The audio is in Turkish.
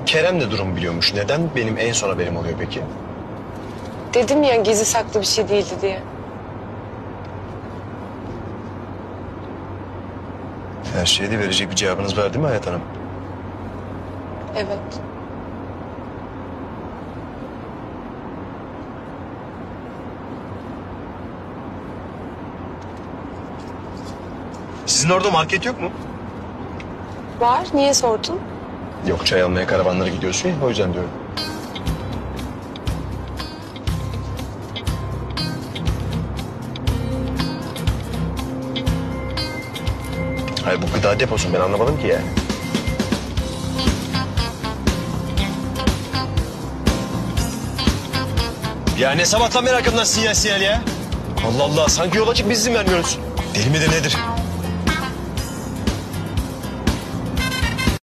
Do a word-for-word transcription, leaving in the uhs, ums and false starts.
Kerem de durum biliyormuş. Neden benim en son haberim oluyor peki? Dedim ya gizli saklı bir şey değildi diye. Her şeye de verecek bir cevabınız var değil mi Hayat Hanım? Evet. Sizin orada market yok mu? Var. Niye sordun? Yok, çay almaya karavanlara gidiyorsun ya, o yüzden diyorum. Hayır, bu gıda deposu, ben anlamadım ki yani. Ya ne sabahtan beri arkamdan sinyal sinyal ya? Allah Allah, sanki yol açık biz izin vermiyoruz. Deli midir nedir?